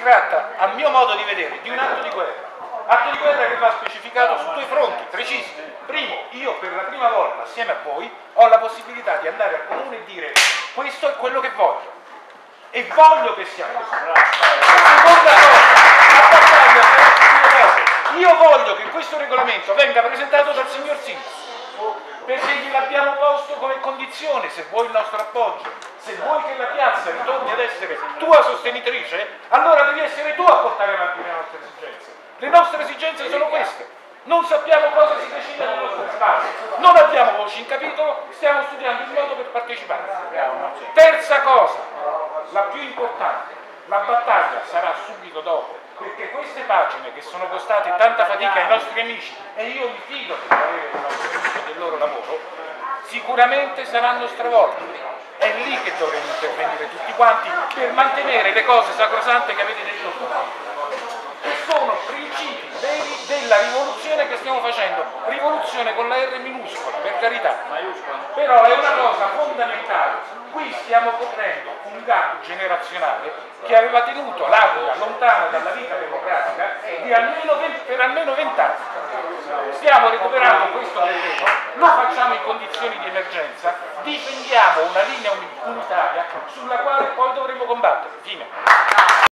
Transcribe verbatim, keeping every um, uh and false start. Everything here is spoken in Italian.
tratta, a mio modo di vedere, di un atto di guerra. Atto di guerra che va specificato su due fronti precisi. Primo, io per la prima volta assieme a voi ho la possibilità di andare al comune e dire questo è quello che voglio e voglio che sia così. Seconda cosa, la battaglia sarà su due cose. Io voglio che questo regolamento venga presentato dal signor sindaco, perché gliel'abbiamo posto come condizione, se vuoi il nostro appoggio, se vuoi che la piazza ritorni ad essere tua sostenitrice, allora devi essere tu a portare avanti le nostre esigenze. Le nostre esigenze sono queste. Non sappiamo cosa si decide alle nostre spalle, non abbiamo voci in capitolo, stiamo studiando il modo per partecipare. Terza cosa, la più importante, la battaglia sarà subito dopo, perché queste pagine che sono costate tanta fatica ai nostri amici, e io mi fido del parere dei nostri amici e del loro lavoro, sicuramente saranno stravolte. È lì che dovremo intervenire tutti quanti per mantenere le cose sacrosante che avete detto tutti. Che sono principi veri della rivoluzione che stiamo facendo, rivoluzione con la R minuscola, per carità, però è una cosa fondamentale. Qui stiamo coprendo un gap generazionale che aveva tenuto l'Aquila lontana dalla vita democratica di almeno venti, per almeno vent'anni. Stiamo recuperando questo terreno, lo facciamo in condizioni di emergenza, difendiamo una linea unitaria sulla quale poi dovremo combattere. Fine.